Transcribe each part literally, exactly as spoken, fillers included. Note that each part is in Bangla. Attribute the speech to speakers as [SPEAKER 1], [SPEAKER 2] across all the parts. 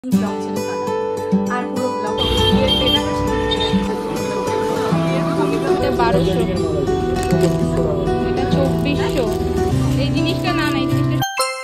[SPEAKER 1] ব্লগ ছেড়ে কাটা আর পুরো ব্লগ বারোশো এটা চব্বিশশো এই জিনিসটা না না এই জিনিসটা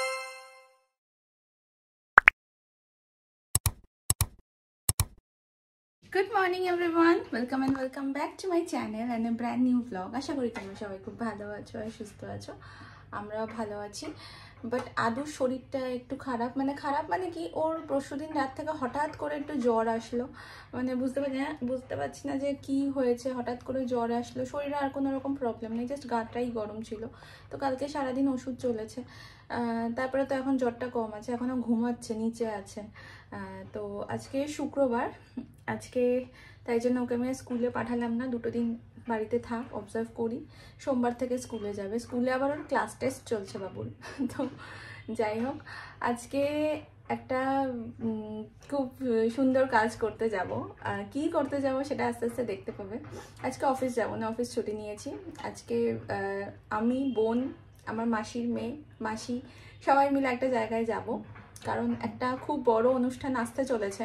[SPEAKER 1] good morning everyone welcome and welcome back to my channel and a brand new vlog. আশা করি তোমরা সবাই খুব ভালো আছো আর সুস্থ আছো, আমরাও ভালো আছি। বাট আদুর শরীরটা একটু খারাপ, মানে খারাপ মানে কি, ওর পরশুদিন রাত থেকে হঠাৎ করে একটু জ্বর আসলো, মানে বুঝতে পারছি না বুঝতে পারছি না যে কি হয়েছে, হঠাৎ করে জ্বর আসলো। শরীরে আর কোনো রকম প্রবলেম নেই, জাস্ট গাটাই গরম ছিল। তো কালকে সারাদিন ওষুধ চলেছে, তারপরে তো এখন জ্বরটা কম আছে, এখনও ঘুমাচ্ছে, নিচে আছে। তো আজকে শুক্রবার, আজকে তাই জন্য ওকে আমি স্কুলে পাঠালাম না, দুটো দিন বাড়িতে থাক, অবজার্ভ করি। সোমবার থেকে স্কুলে যাবে, স্কুলে আবার ওর ক্লাস টেস্ট চলছে বাবুর। তো যাই হোক, আজকে একটা খুব সুন্দর কাজ করতে যাব, কি করতে যাব সেটা আস্তে আস্তে দেখতে পাবে। আজকে অফিস যাব না, অফিস ছুটি নিয়েছি। আজকে আমি, বোন, আমার মাসির মেয়ে, মাসি সবাই মিলে একটা জায়গায় যাব, কারণ একটা খুব বড় অনুষ্ঠান আসতে চলেছে।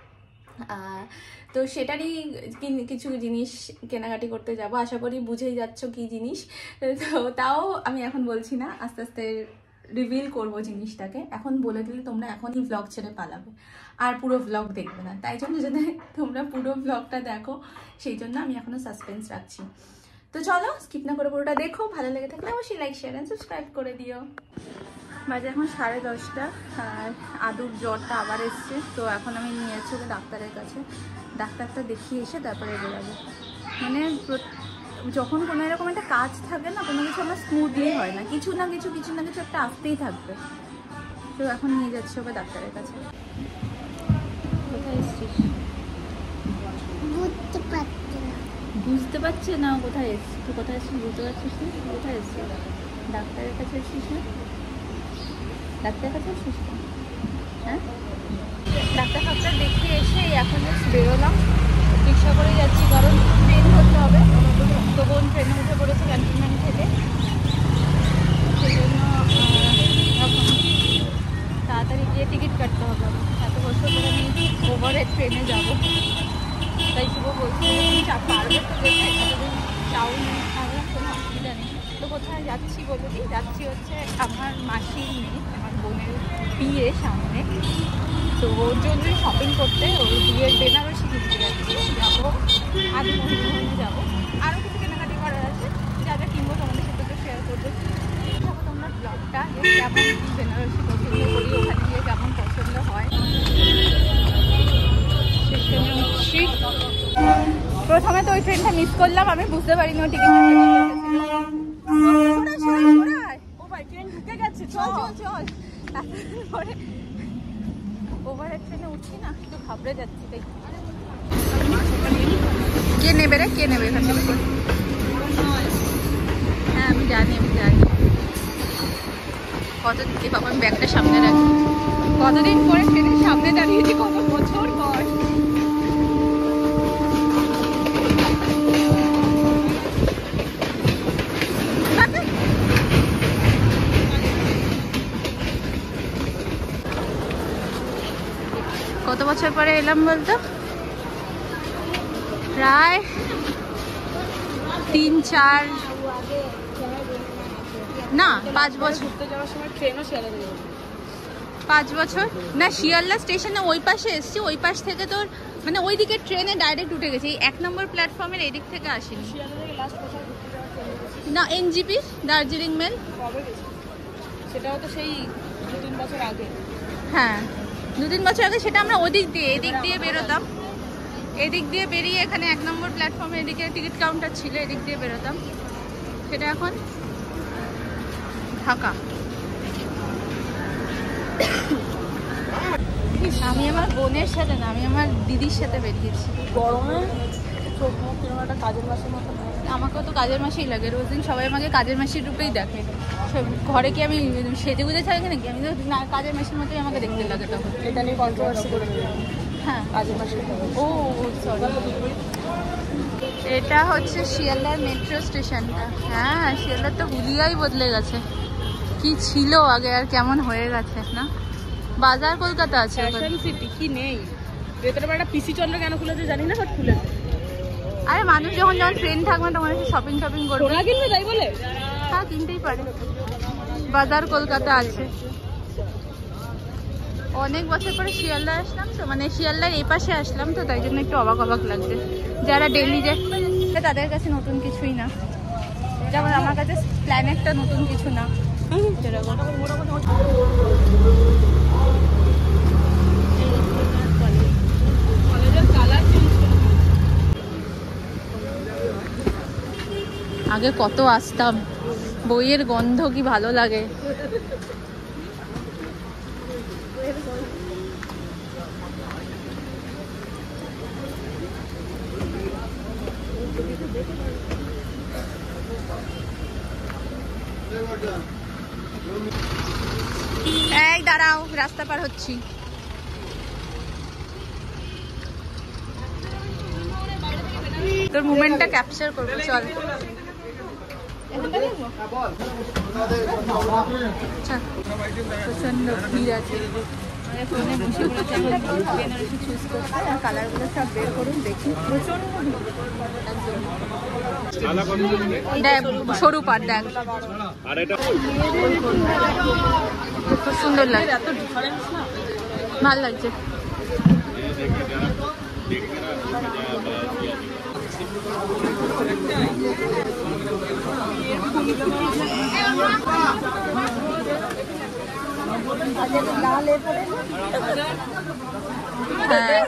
[SPEAKER 1] তো সেটারই কিছু জিনিস কেনাকাটি করতে যাব, আশা করি বুঝেই যাচ্ছ কি জিনিস। তো তাও আমি এখন বলছি না, আস্তে আস্তে রিভিল করব জিনিসটাকে। এখন বলে দিলে তোমরা এখনই ব্লগ ছেড়ে পালাবে আর পুরো ব্লগ দেখবে না, তাই জন্য যদি তোমরা পুরো ব্লগটা দেখো সেই জন্য আমি এখনো সাসপেন্স রাখছি। তো চলো স্কিপ না করে পুরোটা দেখো, ভালো লেগে থাকলে অবশ্যই লাইক শেয়ার অ্যান্ড সাবস্ক্রাইব করে দিও। বাজে এখন সাড়ে দশটা আর আদুর জ্বরটা আবার এসছে, তো এখন আমি নিয়ে যাচ্ছি ওকে ডাক্তারের কাছে। ডাক্তারটা দেখিয়ে এসে তারপরে বেরোবো। মানে যখন কোনো এরকম একটা কাজ থাকে না, কোনো কিছু আমার স্মুথলি হয় না, কিছু না কিছু কিছু না কিছু একটা আসতেই থাকবে। তো এখন নিয়ে যাচ্ছি ওকে ডাক্তারের কাছে। কোথায় এসছিস? বুঝতে পারছি না কোথায় এসছিস, তুই কোথায় এসছিস বুঝতে পারছিস না? কোথায় এসছিস? ডাক্তারের কাছে এসছিস না? ডাক্তারের কাছে এসছিস না? হ্যাঁ, ডাক্তার ফাক্তার দেখিয়ে এসে এখন জাস্ট বেরোলাম, রিক্সা করে যাচ্ছি কারণ ট্রেন ধরতে হবে। তো বোন ট্রেনে উঠে পড়েছে ক্যান্টনমেন্ট থেকে, সেই জন্য এখন তাড়াতাড়ি গিয়ে টিকিট কাটতে হবে। এত বছর ধরে আমি ওভারের ট্রেনে যাবো, তাই শুভ বলছি চা পারবে তো যেতে, এতদিন যাওনি, আমার কোনো অসুবিধা নেই। তো কোথায় যাচ্ছি বলে দিই, যাচ্ছি হচ্ছে আমার মাসির মেয়ে, আমার বোনের বিয়ে সামনে, তো ওর জন্য শপিং করতে, ওর বিয়ের বেনারসি কিনতে যাচ্ছি। যাবো আদি মহিলা যাবো, আরও কিছু কেনাকাটি করার আছে, যা যা কিনবো তোমাদের সাথে তো শেয়ার করবো। দেখো তোমরা ব্লগটা, কেমন বেনারসি পছন্দ করি, ওখানে গিয়ে কেমন পছন্দ হয়। স্টেশনে উঠছি, প্রথমে তো ওই ট্রেনটা মিস করলাম, আমি বুঝতে পারিনি ও টিকিট ও ভাই ট্রেন ঢুকে গেছে, চল চল চল। পরে ওভারের ট্রেনে উঠছি না, একটু ঘাবড়ে যাচ্ছি। তাই কে নেবে রে, কে নেবে এখান থেকে? হ্যাঁ আমি জানি, আমি জানি কতদিন কি বাবা, আমি ব্যাগটা সামনে রাখি, কতদিন পরে ট্রেনের সামনে দাঁড়িয়েছি, কত বছর পর। কত বছর পরে এলাম বলতো? প্রায় তিন চার না পাঁচ বছর। পাঁচ বছর না, শিয়ালদা স্টেশনে ওই পাশে এসছি, ওই পাশ থেকে তোর মানে ওই দিকে ট্রেনে ডাইরেক্ট উঠে গেছে, এই এক নম্বর প্ল্যাটফর্মের এই দিক থেকে আসেনি। না এনজিপি দার্জিলিং মেল, সেটাও তো সেই দু তিন বছর আগে। হ্যাঁ দু তিন বছর আগে, সেটা আমরা ওদিক দিয়ে এদিক দিয়ে বেরোতাম, এদিক দিয়ে বেরিয়ে এখানে এক নম্বর প্ল্যাটফর্মে এদিকে টিকিট কাউন্টার ছিল, এদিক দিয়ে বেরোতাম। সেটা এখন ঢাকা। আমি আমার বোনের সাথে না, আমি আমার দিদির সাথে বেরিয়েছি। গরমে চোখ মুখ একটা কাজের মাসের মতো, আমাকেও তো কাজের মাসেই লাগে, রোজ দিন সবাই আমাকে কাজের মাসির রূপেই দেখে। ঘরে কি আমি সেজে গুজে থাকি নাকি? আমি তো কাজের মাসির মতোই আমাকে দেখতে লাগে তখন। এটা নিয়ে কন্ট্রোভার্সি করে হ্যাঁ কাজের মাসি। ও সরি, এটা হচ্ছে শিয়ালদার মেট্রো স্টেশনটা। হ্যাঁ শিয়ালদার তো হুলিয়াই বদলে গেছে, কি ছিল আগে আর কেমন হয়ে গেছে না। বাজার কলকাতা আছে,
[SPEAKER 2] ফ্যাশন সিটি কি নেই? ভেতরে একটা পিসি চন্দ্র কেন খুলেছে জানি না, বাট খুলেছে।
[SPEAKER 1] আরে মানুষ যখন যখন ট্রেন থাকবে তখন এসে শপিং শপিং করবে।
[SPEAKER 2] সোনা কিনবে তাই বলে?
[SPEAKER 1] হ্যাঁ কিনতেই পারে। বাজার কলকাতা আছে। অনেক বছর পরে শিয়ালদা আসলাম তো, মানে শিয়ালদার এই পাশে আসলাম তো, তাই জন্য একটু অবাক অবাক লাগছে। যারা ডেলি যায় তাদের কাছে নতুন কিছুই না, যেমন আমার কাছে প্ল্যানেটটা নতুন কিছু না। আগে কত আসতাম, বইয়ের গন্ধ কি ভালো লাগে। এই দাঁড়াও, রাস্তা পার হচ্ছি। তোর মুভমেন্টটা ক্যাপচার করবো, চল। প্রচন্ড ভিড় আছে, ফোনে বসে পড়েছে বেনারসি চুজ করতে, আর কালারগুলো সব বের করুন দেখি। প্রচন্ড দেখ, সরু পাট দেখ, খুব সুন্দর লাগে, ভাল লাগছে। হ্যাঁ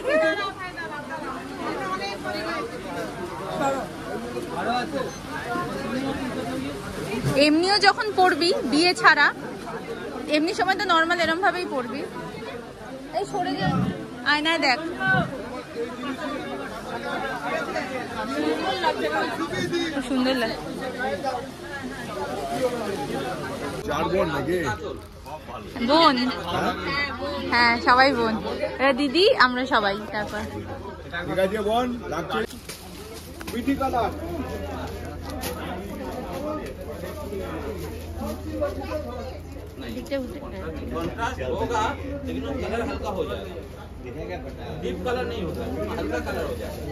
[SPEAKER 1] এমনিও যখন পড়বি বিয়ে ছাড়া, এমনি সময় তো নর্মাল এরম ভাবেই পড়বি। এই সরে যা, আয়নায় দেখ। সুন্দর লাগে। বোন, হ্যাঁ সবাই বোন, এরা দিদি, আমরা সবাই। তারপর বোন डीप कलर नहीं होता, हल्का कलर हो जाए।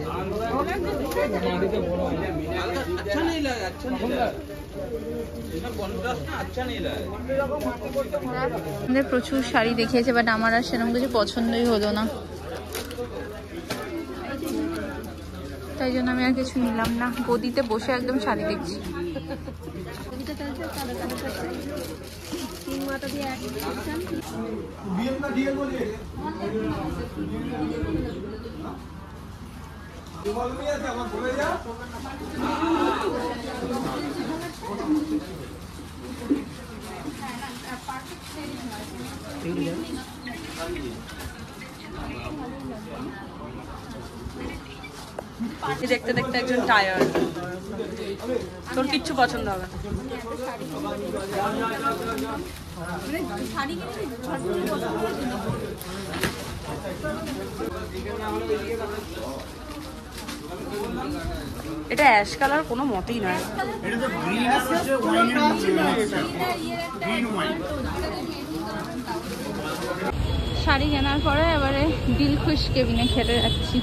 [SPEAKER 1] अच्छा नहीं लगा, अच्छा नहीं लगा, इसमें कॉन्ट्रास्ट ना अच्छा नहीं लगा। আমাদের প্রচুর শাড়ি দেখিয়েছে, বাট আমার আর সেরকম কিছু পছন্দই হলো না, তাই জন্য আমি আর কিছু নিলাম না। গদিতে বসে একদম শাড়ি দেখছি।
[SPEAKER 2] দেখতে দেখতে একজন টায়ার্ড, তোর কিচ্ছু পছন্দ হবে না। এটা অ্যাশ কালার কোনো মতেই নয়।
[SPEAKER 1] শাড়ি কেনার পরে এবারে দিলখুশ কেবিনে খেতে যাচ্ছি।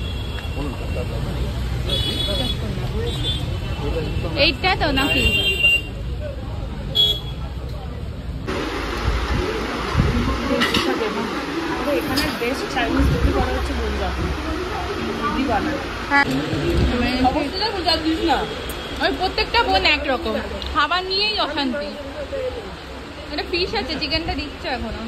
[SPEAKER 1] এইটা তো নাকি
[SPEAKER 2] এখানে বেস্ট চাইনিজ রুটি করা হচ্ছে গুজরাট দিদি বানায়।
[SPEAKER 1] হ্যাঁ
[SPEAKER 2] অবশ্যই গুজরাট দিস না,
[SPEAKER 1] ওই প্রত্যেকটা বোন একরকম, খাবার নিয়েই অশান্তি। এটা ফিশ আছে, চিকেনটা দিচ্ছে এখনো।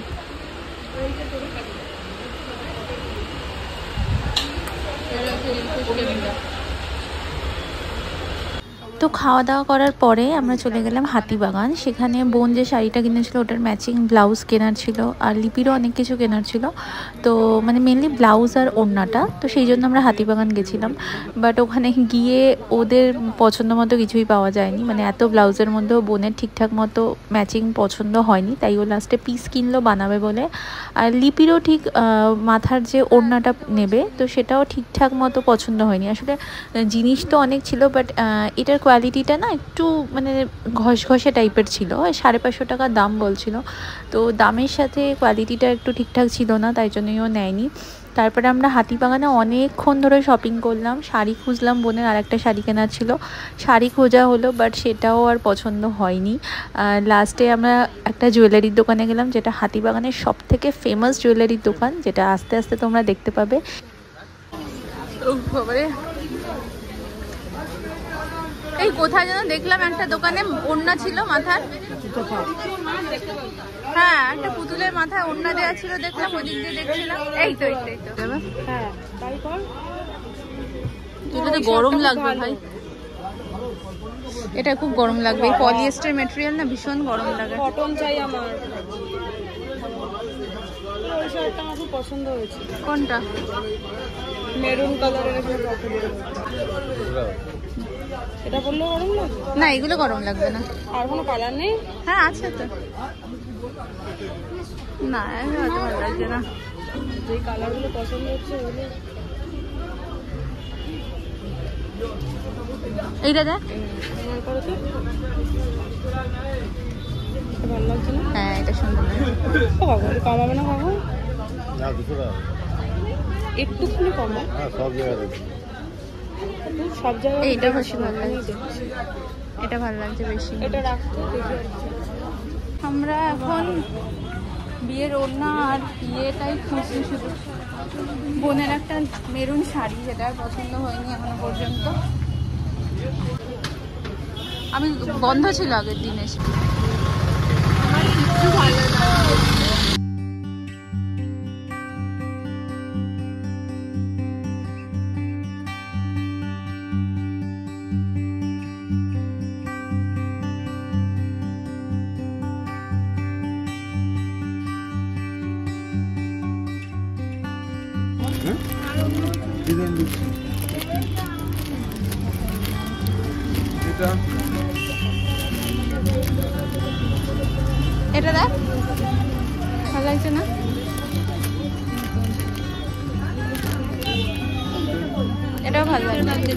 [SPEAKER 1] তো খাওয়া দাওয়া করার পরে আমরা চলে গেলাম হাতিবাগান। সেখানে বোন যে শাড়িটা কিনেছিল ওটার ম্যাচিং ব্লাউজ কেনার ছিল, আর লিপিরও অনেক কিছু কেনার ছিল। তো মানে মেনলি ব্লাউজ আর ওড়নাটা, তো সেই জন্য আমরা হাতিবাগান গেছিলাম। বাট ওখানে গিয়ে ওদের পছন্দ মতো কিছুই পাওয়া যায়নি, মানে এত ব্লাউজের মধ্যেও বোনের ঠিকঠাক মতো ম্যাচিং পছন্দ হয়নি, তাই ও লাস্টে পিস কিনলো বানাবে বলে। আর লিপিরও ঠিক মাথার যে ওড়নাটা নেবে, তো সেটাও ঠিকঠাক মতো পছন্দ হয়নি। আসলে জিনিস তো অনেক ছিল, বাট এটার কোয়ালিটিটা না একটু মানে ঘষঘষে টাইপের ছিল, সাড়ে পাঁচশো টাকা দাম বলছিল। তো দামের সাথে কোয়ালিটিটা একটু ঠিকঠাক ছিল না, তাই জন্যই ও নেয়নি। তারপরে আমরা হাতিবাগানে অনেকক্ষণ ধরে শপিং করলাম, শাড়ি খুঁজলাম, বোনের আর একটা শাড়ি কেনার ছিল, শাড়ি খোঁজা হলো বাট সেটাও আর পছন্দ হয়নি। লাস্টে আমরা একটা জুয়েলারির দোকানে গেলাম, যেটা হাতিবাগানের সব থেকে ফেমাস জুয়েলারির দোকান, যেটা আস্তে আস্তে তোমরা দেখতে পাবে। এই কোথায় যেন দেখলাম একটা দোকানে ওড়না ছিল মাথার, হ্যাঁ একটা পুতুলের মাথায় ওড়না দেওয়া ছিল, দেখলাম ওদিক দিয়ে দেখছিলাম। এই তো এই তো হ্যাঁ তাই কর, এটাতে গরম লাগবে ভাই, এটা খুব গরম লাগবে, এই পলিয়েস্টার ম্যাটেরিয়াল না ভীষণ গরম লাগে।
[SPEAKER 2] কটন চাই আমার, ওই শার্টটা আমার খুব পছন্দ হয়েছে।
[SPEAKER 1] কোনটা?
[SPEAKER 2] মেরুন কালারের এটা বললেও গরম লাগবে
[SPEAKER 1] না, এগুলো গরম লাগবে না।
[SPEAKER 2] আর কোনো কালার নেই?
[SPEAKER 1] হ্যাঁ আছে তো, না হয়তো ভালো লাগছে না।
[SPEAKER 2] যে কালারগুলো পছন্দ হচ্ছে ওগুলো
[SPEAKER 1] এইটা দেখ,
[SPEAKER 2] করো তো, ভালো লাগছে না?
[SPEAKER 1] হ্যাঁ এটা সুন্দর,
[SPEAKER 2] কমাবে না কখন? একটুখানি কমা, সব জায়গায় সব জায়গায়।
[SPEAKER 1] এইটা বেশি ভালো লাগছে, এটা ভালো লাগছে বেশি,
[SPEAKER 2] এটা রাখতে।
[SPEAKER 1] আমরা এখন বিয়ের ওড়না আর বিয়েটাই খুঁজছি শুধু। বোনের একটা মেরুন শাড়ি, যেটা পছন্দ হয়নি এখনো পর্যন্ত। আমি বন্ধ ছিল আগের দিন এসে, আমার কিছু ভালো লাগে। এটা দেখ, ভালো লাগছে না? এটাও ভালো লাগছে।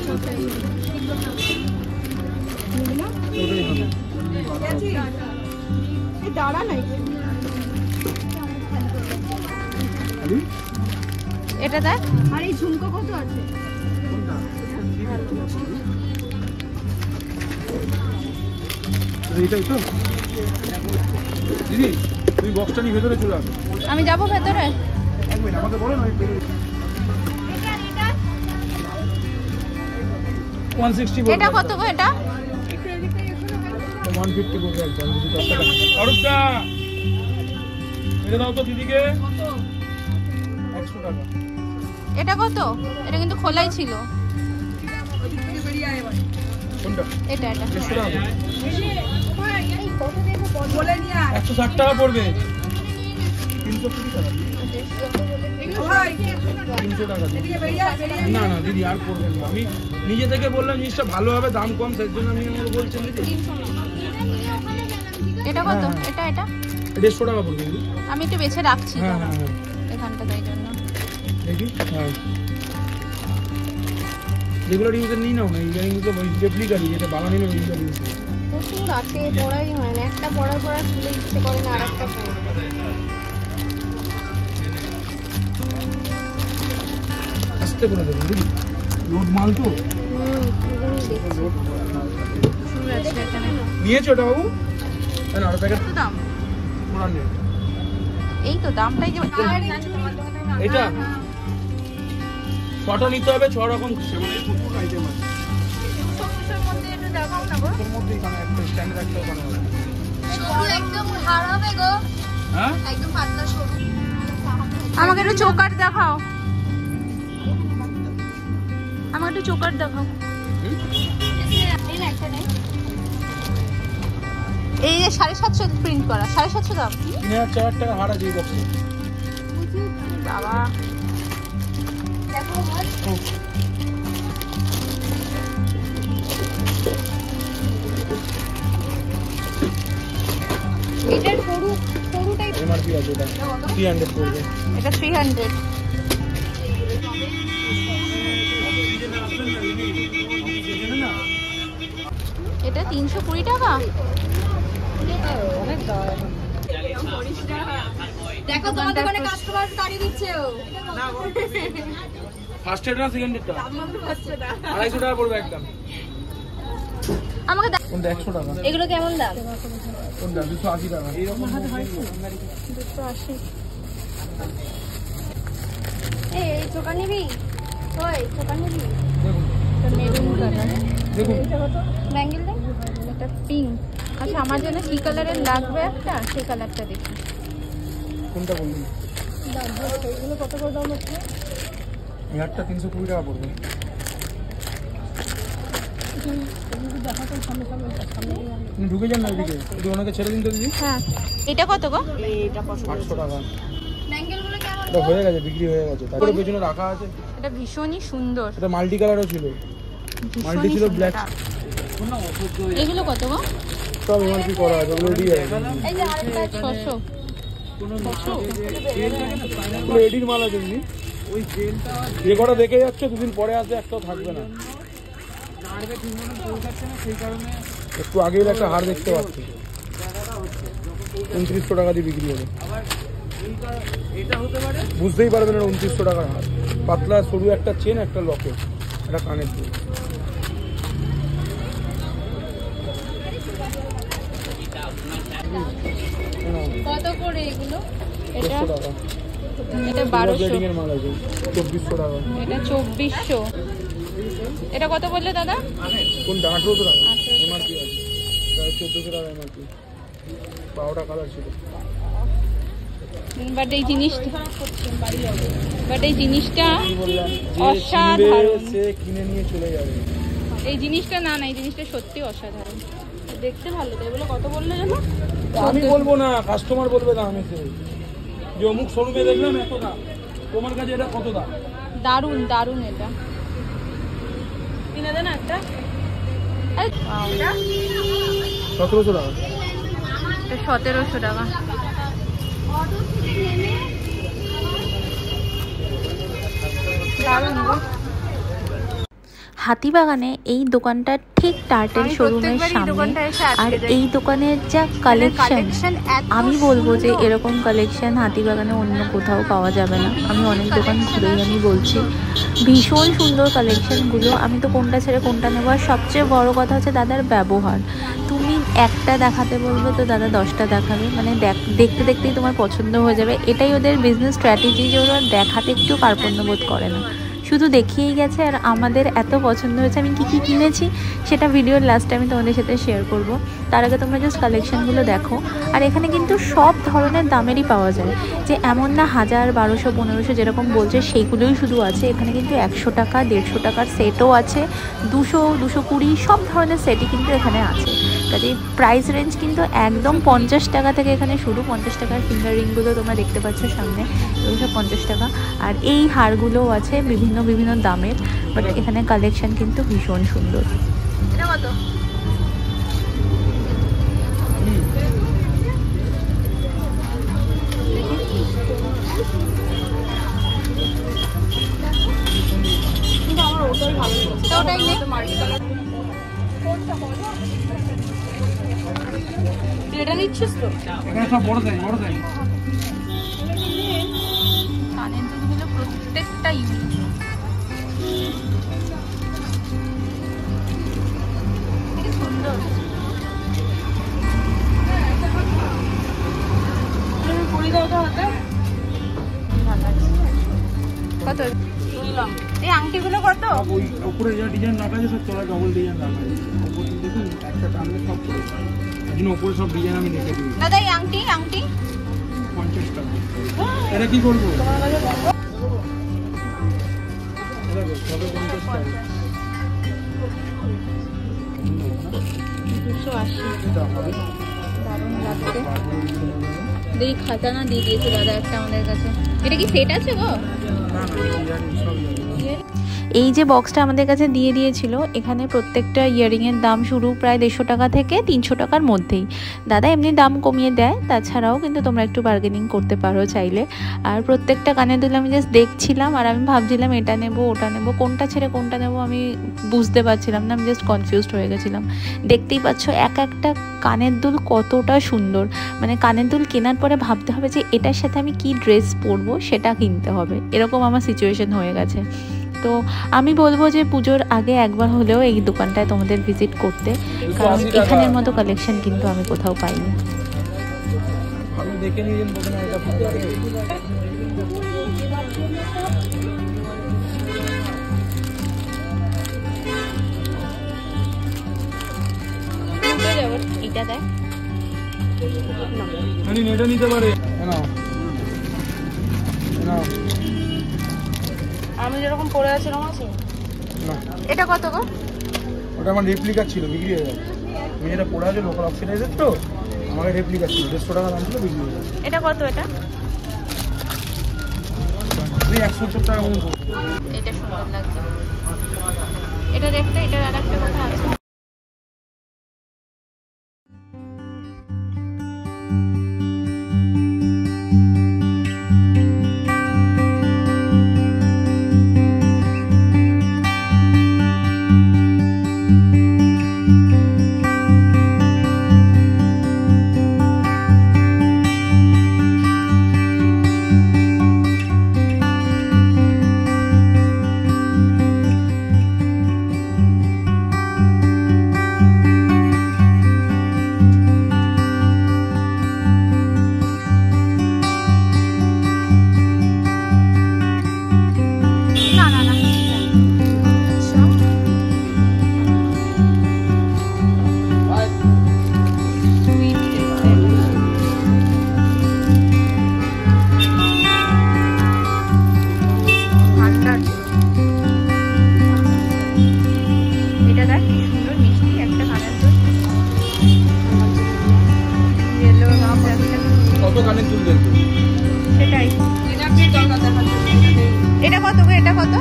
[SPEAKER 1] দাঁড়া নাই, এটা দেখ। আর এই ঝুমকো কত আছে?
[SPEAKER 3] এইটাই তো দিদি, তুই বক্সটা নিয়ে ভেতরে চলে আসো।
[SPEAKER 1] আমি যাবো ভেতরে,
[SPEAKER 3] এক মিনিট আমাকে বলো না।
[SPEAKER 1] এটা কত গো? এটা
[SPEAKER 3] ওয়ান ফিফটি বলবে একদম, দশ টাকা। অরূপদা এটা দাও তো দিদিকে, একশো টাকা।
[SPEAKER 1] এটা কত? এটা কিন্তু খোলাই ছিল।
[SPEAKER 3] কোনটা?
[SPEAKER 1] এটা এটা
[SPEAKER 3] একশো টাকা, একশো ষাট টাকা পড়বে। তিনশো কুড়ি টাকা, তিনশো টাকা। না না দিদি আর পড়বেন না, আমি নিজে থেকে বললাম জিনিসটা ভালো হবে, দাম কম, সেই জন্য আমি আমাকে বলছেন দিদি।
[SPEAKER 1] এটা কত? এটা এটা
[SPEAKER 3] দেড়শো টাকা পড়বে দিদি।
[SPEAKER 1] আমি একটু বেছে রাখছি
[SPEAKER 3] হ্যাঁ হ্যাঁ হ্যাঁ
[SPEAKER 1] এখানটা, তাই জন্য
[SPEAKER 3] দেখি। হ্যাঁ রেগুলার ইউজের নিই নাও না, ইয়ারিংগুলো রেপ্লিকারই, যেটা বানানি না রেগুলার ইউজ
[SPEAKER 2] প্রচুর আছে, পড়াই হয় না, একটা পড়ার পর আর খুলে ইচ্ছে করে না আর একটা পড়বো।
[SPEAKER 3] আস্তে করে দেবেন দিদি, লোড মাল তো। নিয়েছো ওটা বাবু? না আরো প্যাকেট
[SPEAKER 1] দাম এই তো দামটাই যে
[SPEAKER 3] এটা ছটা নিতে হবে, ছ রকম প্রচুর আইটেম আছে।
[SPEAKER 1] আমাকে একটু চোকার দেখাও, আমাকে একটু চোকার দেখাও। এই যে সাড়ে সাতশো প্রিন্ট করা, সাড়ে সাতশো দাম।
[SPEAKER 3] তিন হাজার চার হাজার টাকা হার আছে এই বক্সে।
[SPEAKER 1] বাবা এটার সরু সরু টাইপ
[SPEAKER 3] এমআরপি আছে, এটা তিন হাজার পড়বে।
[SPEAKER 1] এটা তিন হাজার। এটা তিনশো কুড়ি টাকা।
[SPEAKER 2] অনেক দাম।
[SPEAKER 4] দেখো তোমার দোকানে কাস্টমার দাঁড়িয়ে দিচ্ছে ও।
[SPEAKER 3] ফার্স্ট এড না সেকেন্ড এডটা? আড়াইশো টাকা পড়বে একটা।
[SPEAKER 1] আমাকে
[SPEAKER 3] কোনটা একশো টাকা?
[SPEAKER 4] এগুলো কেমন দাম?
[SPEAKER 3] কোনটা দুশো আশি টাকা। এইরকম
[SPEAKER 1] দুশো আশি।
[SPEAKER 4] এই এই চোকা নিবি? ওই চোকা নিবি?
[SPEAKER 1] মেরুন কালার,
[SPEAKER 3] দেখুন
[SPEAKER 4] ব্যাঙ্গেল দেখ।
[SPEAKER 1] এটা পিঙ্ক। আচ্ছা আমার জন্য কি কালারের লাগবে একটা, সেই কালারটা দেখি।
[SPEAKER 3] কোনটা বলুন?
[SPEAKER 4] এগুলো কত করে দাম হচ্ছে?
[SPEAKER 3] এই হারটা তিনশো কুড়ি টাকা পড়বে। তুমি ঢুকে যান না ওইদিকে, যদি ওনাকে ছেড়ে দিন তো দিদি।
[SPEAKER 1] হ্যাঁ এটা কত গো?
[SPEAKER 3] আটশো টাকা।
[SPEAKER 4] ব্যাঙ্গেলগুলো কেমন?
[SPEAKER 3] এটা হয়ে গেছে, বিক্রি হয়ে গেছে। তারপরে পেছনে রাখা আছে।
[SPEAKER 1] এটা ভীষণই সুন্দর,
[SPEAKER 3] এটা মাল্টি কালারও ছিল, মাল্টি ছিল ব্ল্যাক।
[SPEAKER 1] এগুলো কত গো?
[SPEAKER 3] সব এমআরপি করা আছে, ওগুলো রেডি আছে।
[SPEAKER 4] এই যে আরেকটা
[SPEAKER 1] ছশো।
[SPEAKER 3] ওগুলো এডির মাল আছে দিদি। যে কটা দেখে যাচ্ছে দুদিন পরে আসবে, একটাও থাকবে না। একটু আগেই একটা হার দেখতে পাচ্ছি, উনত্রিশশো টাকা দিয়ে বিক্রি হবে। বুঝতেই পারবেন না উনত্রিশশো টাকার হার। পাতলা সরু একটা চেন, একটা লকেট, একটা কানের দুল।
[SPEAKER 1] কত করে এগুলো? এটা
[SPEAKER 3] দেড়শো টাকা।
[SPEAKER 1] এটা বারোশো।
[SPEAKER 3] এর মাল আছে চব্বিশশো টাকা।
[SPEAKER 1] এটা চব্বিশশো। এটা কত বললে দাদা?
[SPEAKER 3] কোনটা? আঠেরোশো টাকা এমআরপি আছে, চোদ্দশো টাকা এমআরপি। বারোটা কালার ছিল।
[SPEAKER 1] বাট এই জিনিসটা বাট এই জিনিসটা
[SPEAKER 3] কি বললাম, যে কিনবে
[SPEAKER 1] অসাধারণ।
[SPEAKER 3] সে কিনে নিয়ে চলে যাবে।
[SPEAKER 1] এই জিনিসটা না না এই জিনিসটা সত্যি অসাধারণ, দেখতে ভালো। তো এগুলো কত বললে জানো?
[SPEAKER 3] আমি বলবো না, কাস্টমার বলবে দাম এসে, যে অমুক শোরুমে দেখলাম এত দাম, তোমার কাছে এটা কত দাম?
[SPEAKER 1] দারুন দারুন। এটা
[SPEAKER 2] কিনে দেন একটা।
[SPEAKER 3] সতেরোশো টাকা।
[SPEAKER 1] এটা সতেরোশো টাকা। দারুন গো।
[SPEAKER 5] হাতিবাগানে এই দোকানটা ঠিক টার্টেল শোরুমের সামনে। আর এই দোকানের যা কালেকশন, আমি বলবো যে এরকম কালেকশন হাতিবাগানে অন্য কোথাও পাওয়া যাবে না। আমি অনেক দোকান ঘুরেই আমি বলছি, ভীষণ সুন্দর কালেকশনগুলো। আমি তো কোনটা ছেড়ে কোনটা নেবো। আর সবচেয়ে বড় কথা হচ্ছে দাদার ব্যবহার। তুমি একটা দেখাতে বলবে তো দাদা দশটা দেখাবে, মানে দেখতে দেখতেই তোমার পছন্দ হয়ে যাবে। এটাই ওদের বিজনেস স্ট্র্যাটেজি, যে ওরা দেখাতে একটু কার্পণ্য বোধ করে না, শুধু দেখিয়েই গেছে। আর আমাদের এত পছন্দ হয়েছে। আমি কী কী কিনেছি সেটা ভিডিওর লাস্টে আমি তোমাদের সাথে শেয়ার করব। তার আগে তোমরা জাস্ট কালেকশানগুলো দেখো। আর এখানে কিন্তু সব ধরনের দামেরই পাওয়া যায়, যে এমন না হাজার বারোশো পনেরোশো যেরকম বলছে সেইগুলোই শুধু আছে। এখানে কিন্তু একশো টাকা দেড়শো টাকার সেটও আছে, দুশো দুশো কুড়ি সব ধরনের সেটই কিন্তু এখানে আছে। কাজে প্রাইস রেঞ্জ কিন্তু একদম পঞ্চাশ টাকা থেকে এখানে শুরু। পঞ্চাশ টাকার ফিঙ্গার রিংগুলো তোমরা দেখতে পাচ্ছ সামনে, এগুলো সব পঞ্চাশ টাকা। আর এই হারগুলোও আছে বিভিন্ন বিভিন্ন দামের, বাট এখানে কালেকশন কিন্তু ভীষণ সুন্দর।
[SPEAKER 1] এটা কত? ওটাই নে।
[SPEAKER 2] এটা নিচ্ছিস তো?
[SPEAKER 3] এখানে সব বড় সাইজ, বড় সাইজ।
[SPEAKER 1] কানের দুলগুলো প্রত্যেকটা ইউনিক। সুন্দর।
[SPEAKER 2] কুড়ি দাও হাতে।
[SPEAKER 1] কত? এই আংটিগুলো কত?
[SPEAKER 3] ওই উপরে যা ডিজাইন রাখা আছে সব তোলা ডবল ডিজাইন রাখা আছে। উপরে দেখুন একটা টানলে সব পড়ে যায়। এই জন্য উপরে সব ডিজাইন আমি রেখে দিই।
[SPEAKER 1] দাদা এই আংটি আংটি
[SPEAKER 3] পঞ্চাশ টাকা। এটা কি করবো?
[SPEAKER 1] দুশো আশি। দারুণ লাগছে। দেখি খাজানা দিয়ে দিয়েছে দাদা একটা আমাদের কাছে। এটা কি সেট আছে গো?
[SPEAKER 5] এই যে বক্সটা আমাদের কাছে দিয়ে দিয়েছিল, এখানে প্রত্যেকটা ইয়ারিংয়ের দাম শুরু প্রায় দেড়শো টাকা থেকে তিনশো টাকার মধ্যেই। দাদা এমনি দাম কমিয়ে দেয়, তাছাড়াও কিন্তু তোমরা একটু বার্গেনিং করতে পারো চাইলে। আর প্রত্যেকটা কানের দুল আমি জাস্ট দেখছিলাম আর আমি ভাবছিলাম এটা নেব ওটা নেব, কোনটা ছেড়ে কোনটা নেব আমি বুঝতে পারছিলাম না, আমি জাস্ট কনফিউজড হয়ে গেছিলাম। দেখতেই পাচ্ছ এক একটা কানের দুল কতটা সুন্দর, মানে কানের দুল কেনার পরে ভাবতে হবে যে এটার সাথে আমি কি ড্রেস পরবো সেটা কিনতে হবে, এরকম আমার সিচুয়েশন হয়ে গেছে। তো আমি বলবো যে পুজোর আগে একবার হলেও এই দোকানটায় তোমাদের ভিজিট করতে, কারণ এখানের মতো কালেকশন কিন্তু আমি কোথাও পাইনি।
[SPEAKER 3] আমি দেখে নিয়েছেন প্রথমে এটা পুজো আগে।
[SPEAKER 5] এটা দেখ
[SPEAKER 3] আমি নেটা নিতে পারে না না
[SPEAKER 2] আমি যেরকম পরে আছি এরকম আছে
[SPEAKER 3] না,
[SPEAKER 1] এটা কত গো?
[SPEAKER 3] ওটা আমার রেপ্লিকা ছিল, বিক্রি হয়ে গেছে। আমি যেটা পড়ে আছে লোকাল অক্সিডাইজার, তো আমার রেপ্লিকা ছিল, দেড়শো টাকা দাম ছিল, বিক্রি হয়ে গেছে।
[SPEAKER 1] এটা কত? এটা
[SPEAKER 3] একশো সত্তর টাকা মতো।
[SPEAKER 1] এটা সুন্দর লাগছে, এটা দেখতে। এটার আর একটা কথা আছে,
[SPEAKER 3] কত কানের দুল দেখবে
[SPEAKER 1] সেটাই। এটা কত গো? এটা কত?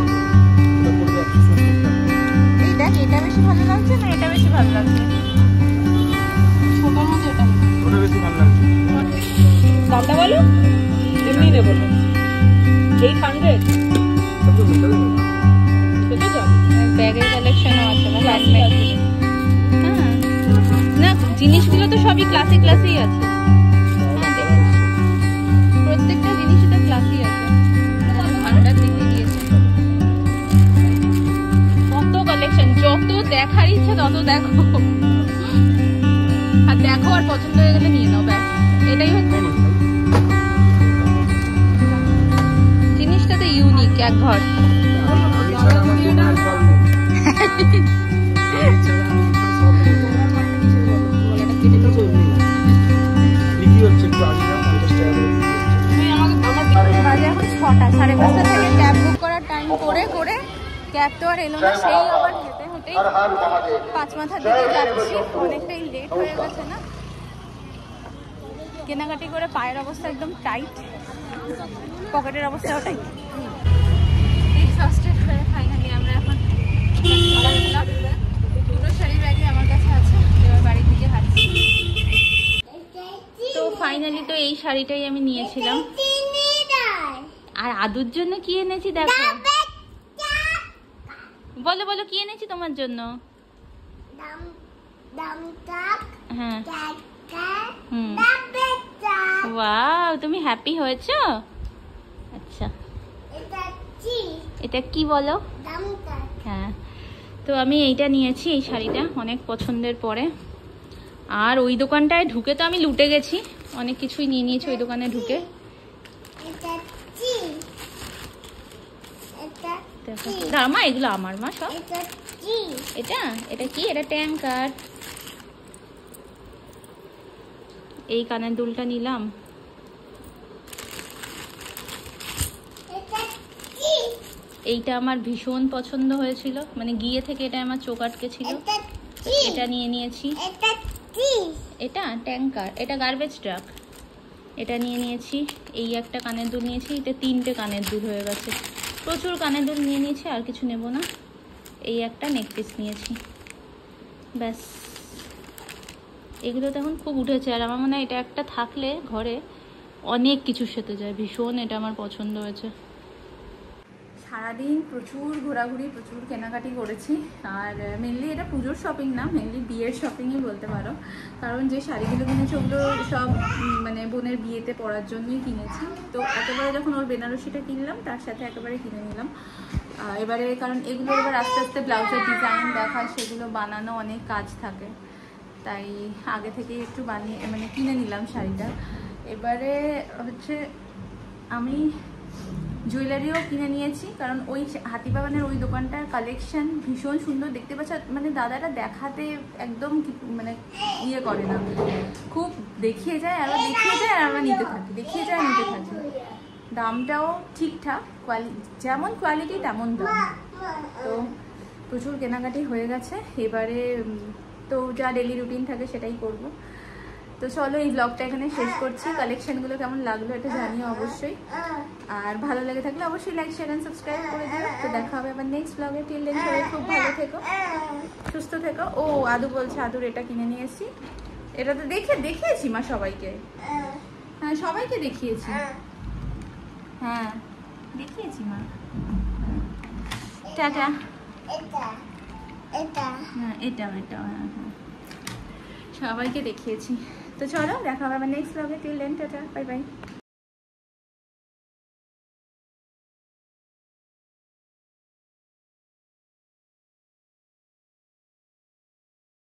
[SPEAKER 1] এই দেখ, এটা বেশি ভালো লাগছে না এটা বেশি ভালো লাগছে?
[SPEAKER 2] ছোটোর মধ্যে এটা
[SPEAKER 3] ওটা বেশি ভালো লাগছে।
[SPEAKER 2] দামটা বলো, এমনি নেবো এইট হান্ড্রেড।
[SPEAKER 1] ব্যাগের কালেকশনও আছে না, হ্যান্ডব্যাগ। হ্যাঁ না, জিনিসগুলো তো সবই ক্লাসি ক্লাসি আছে, প্রত্যেকটা জিনিসই তো ক্লাসি আছে। ভান্ডার দিতে দিয়েছে, কত কালেকশন, যত দেখার ইচ্ছা তত দেখো, আর দেখো আর পছন্দ হয়ে গেলে নিয়ে নাও, ব্যাস এটাই হচ্ছে জিনিসটা। তো ইউনিক এক ঘর। বাজে এখন ছটা, সাড়ে পাঁচটা থেকে ক্যাব বুক করার টাইম করে করে ক্যাব তো আর এলো না, সেই আবার হেঁটে হেঁটেই পাঁচ মাথার দিকে যাচ্ছি। অনেকটাই লেট হয়ে গেছে না, কেনাকাটি করে পায়ের অবস্থা একদম টাইট, পকেটের অবস্থাও টাইট। এক্সস্টেড হয়ে ফাইনালি আমরা এখন দুটো শাড়ি ব্যাগে আমার কাছে আছে, এবার বাড়ি থেকে হাঁটছি। তো ফাইনালি তো এই শাড়িটাই আমি নিয়েছিলাম, আর আদুর জন্য কি এনেছি দেখো, বলো বলো কি এনেছি তোমার জন্য। হ্যাঁ, হুম, ওয়াও, তুমি হ্যাপি হয়েছো? আচ্ছা, এটা কি বলো? হ্যাঁ, তো আমি এইটা নিয়েছি, এই শাড়িটা অনেক পছন্দের পরে। আর ওই দোকানটায় ঢুকে তো আমি লুটে গেছি, অনেক কিছুই নিয়ে নিয়েছি ওই দোকানে ঢুকে। মা এগুলো আমার, মা সব। এটা এটা কি? এটা ট্যাঙ্কার। এই কানের দুলটা নিলাম। এইটা আমার ভীষণ পছন্দ হয়েছিল, মানে গিয়ে থেকে এটা আমার চোখ আটকে ছিল, এটা নিয়ে নিয়েছি। এটা ট্যাঙ্কার, এটা গার্বেজ ট্রাক, এটা নিয়ে নিয়েছি। এই একটা কানের দুল নিয়েছি, এটা তিনটে কানের দুল হয়ে গেছে।
[SPEAKER 5] প্রচুর কানের দুল নিয়ে নিয়েছি, আর কিছু নেব না। এই একটা নেক পিস নিয়েছি, ব্যাস। এগুলো তো এখন খুব উঠেছে, আর আমার মনে হয় এটা একটা থাকলে ঘরে অনেক কিছু সেতে যায়। ভীষণ এটা আমার পছন্দ হয়েছে।
[SPEAKER 1] সারাদিন প্রচুর ঘোরাঘুরি, প্রচুর কেনাকাটি করেছি। আর মেনলি এটা পুজোর শপিং না, মেনলি বিয়ের শপিংই বলতে পারো। কারণ যে শাড়িগুলো কিনেছি ওগুলো সব মানে বোনের বিয়েতে পরার জন্যই কিনেছি। তো একেবারে যখন ওর বেনারসিটা কিনলাম তার সাথে একেবারে কিনে নিলাম। এবারে কারণ এগুলো এবার আস্তে আস্তে ব্লাউজের ডিজাইন দেখা, সেগুলো বানানো অনেক কাজ থাকে, তাই আগে থেকে একটু বানিয়ে মানে কিনে নিলাম শাড়িটা। এবারে হচ্ছে আমি জুয়েলারিও কিনে নিয়েছি, কারণ ওই হাতিবাগানের ওই দোকানটার কালেকশন ভীষণ সুন্দর দেখতে পাচ্ছ। মানে দাদাটা দেখাতে একদম মানে ইয়ে করে না, খুব দেখিয়ে যায় আর দেখিয়ে যায় আর আমরা নিতে থাকি, দেখিয়ে যায় নিতে থাকি। দামটাও ঠিকঠাক, কোয়ালিটি যেমন কোয়ালিটি তেমন দাম। তো প্রচুর কেনাকাটি হয়ে গেছে। এবারে তো যা ডেলি রুটিন থাকে সেটাই করব। তো চলো এই ব্লগটা এখানে শেষ করছি। কালেকশনগুলো কেমন লাগলো এটা জানিও অবশ্যই, আর ভালো লেগে থাকলে অবশ্যই লাইক শেয়ার এন্ড সাবস্ক্রাইব করে দিও। তো দেখা হবে আবার নেক্সট ব্লগে। টিল দেন সবাই খুব ভালো থেকো, সুস্থ থেকো। ও আদু বলছে আদুর এটা কিনে নিয়ে এসেছি, এটা তো দেখে দেখিয়েছি মা সবাইকে। হ্যাঁ সবাইকে দেখিয়েছি, হ্যাঁ দেখিয়েছি মা। টাটা। হ্যাঁ এটা এটা হ্যাঁ হ্যাঁ সবাইকে দেখিয়েছি। তো চলো দেখা হবে নেক্সট ব্লগে। Till then tata, bye by.